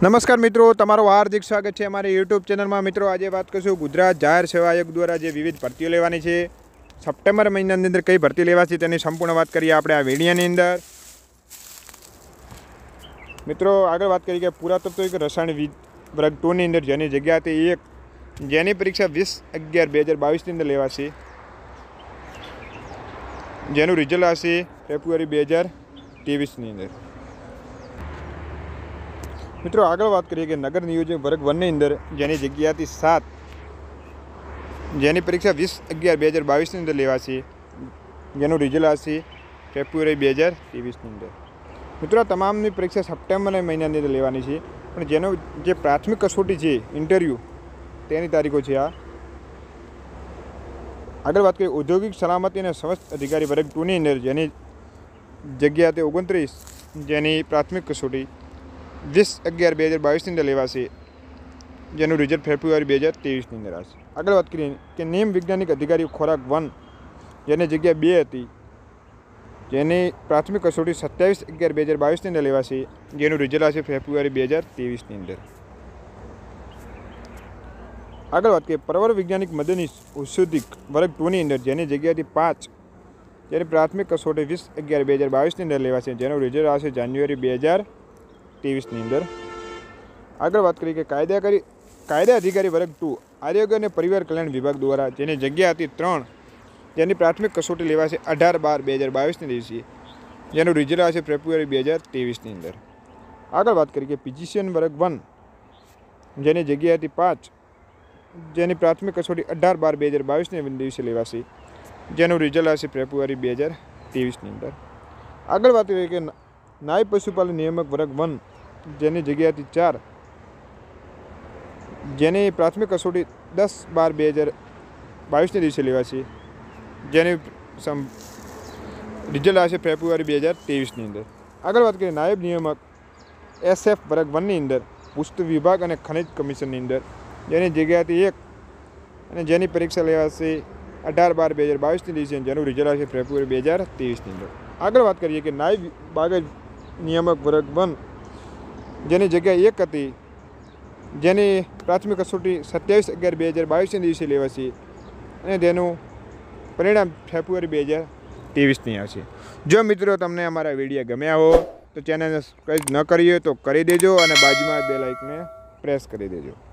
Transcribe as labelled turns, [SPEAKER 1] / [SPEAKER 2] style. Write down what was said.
[SPEAKER 1] नमस्कार मित्रों, तमारो हार्दिक स्वागत है अमारी यूट्यूब चेनल में। मित्रों, आज बात करशुं गुजरात जाहिर सेवा आयोग द्वारा जे विविध भर्तीओ लेवानी छे, सप्टेम्बर महीनानी अंदर कई भर्ती लेवाशे तेनी संपूर्ण बात करीए आपणे आ विडियोनी अंदर। मित्रों, आगळ बात करीए के पुरातत्व रसायण वर्ग 2 ની અંદર જેની જગ્યા હતી 1, જેની પરીક્ષા 20/11/2022 ની અંદર લેવાશે, જેનું રિઝલ્ટ આવશે ફેબ્રુઆરી 2023 ની અંદર। मित्रों, आगळ बात करिए कि नगर नियोजक वर्ग 1 ની અંદર જેની જગ્યા હતી 7, જેની પરીક્ષા 20/11/2022 ની અંદર લેવાશે, જેનું રિઝલ્ટ આવશે ફેબ્રુઆરી 2023 ની અંદર। મિત્રો, તમામની પરીક્ષા સપ્ટેમ્બર મહિનાની અંદર લેવાની છે, પણ જેનો જે પ્રાથમિક કસોટી છે ઇન્ટરવ્યૂ તેની તારીખો છે આ। આગળ વાત કરીએ ઔદ્યોગિક સલામતી અને સમસ્ત અધિકારી વર્ગ 2 ની અંદર જેની જગ્યા હતી 29, જેની પ્રાથમિક કસોટી 20/11/2022 ની અંદર લેવાશે, જેનું રિઝલ્ટ ફેબ્રુઆરી 2023 ની અંદર આવશે। આગળ વાત કરીએ કે નિયમ વૈજ્ઞાનિક અધિકારી ખોરાક 1, જેની જગ્યા 2 હતી, જેની પ્રાથમિક કસોટી 27/11/2022 ની અંદર લેવાશે, જેનું રિઝલ્ટ આવશે ફેબ્રુઆરી 2023 ની અંદર। આગળ વાત કરીએ પ્રવર વૈજ્ઞાનિક મદદનીશ ઔષધિક વર્ગ 2 ની અંદર જેની જગ્યા હતી 5, જેની પ્રાથમિક કસોટી 20/11/2022 ની અંદર લેવાશે, જેનું રિઝલ્ટ આવશે જાન્યુઆરી 2023 ની અંદર। આગળ વાત કરીએ કે કાયદા અધિકારી વર્ગ 2 આરોગ્ય અને પરિવાર કલ્યાણ વિભાગ દ્વારા જેની જગ્યા હતી 3, જેની પ્રાથમિક કસોટી લેવાશે 18/12/2022 ની દિવસે, જેનું રિઝલ્ટ આવશે ફેબ્રુઆરી 2023 ની અંદર। આગળ વાત કરીએ કે ફિઝિશિયન વર્ગ 1 જેની જગ્યા હતી 5, જેની પ્રાથમિક કસોટી 18/12/2022 ની દિવસે લેવાશે, જેનું રિઝલ્ટ આવશે ફેબ્રુઆરી 2023 ની અંદર। આગળ વાત કરીએ કે નાયબ પશુપાલન નિયામક વર્ગ 1 જેની જગ્યા હતી 4, જેની પ્રાથમિક કસોટી 10/12/2022 ની દિવસે લેવાશે, જેની રિઝલ્ટ આવશે ફેબ્રુઆરી 2023 ની અંદર। આગળ વાત કરીએ નાયબ નિયામક SF વર્ગ 1 ની અંદર પુસ્તક વિભાગ અને ખનિજ કમિશનની અંદર જેની જગ્યા હતી 1, અને જેની પરીક્ષા લેવાશે 18/12/2022 ની દિવસે, જેનું રિઝલ્ટ આવશે ફેબ્રુઆરી 2023 ની અંદર। આગળ વાત કરીએ કે નાયબ બાગાયત નિયામક વર્ગ 1 જેની જગ્યા 1 હતી, જેની પ્રાથમિક કસોટી 27/11/2022 ની દિવસે લેવાશે, અને તેનું પરિણામ ફેબ્રુઆરી 2023 ની આવશે। જો મિત્રો તમને અમારા વિડીયો ગમ્યા હો તો ચેનલને સબસ્ક્રાઈબ ન કરી હોય તો કરી દેજો, અને બાજુમાં બેલ આઇકનને પ્રેસ કરી દેજો।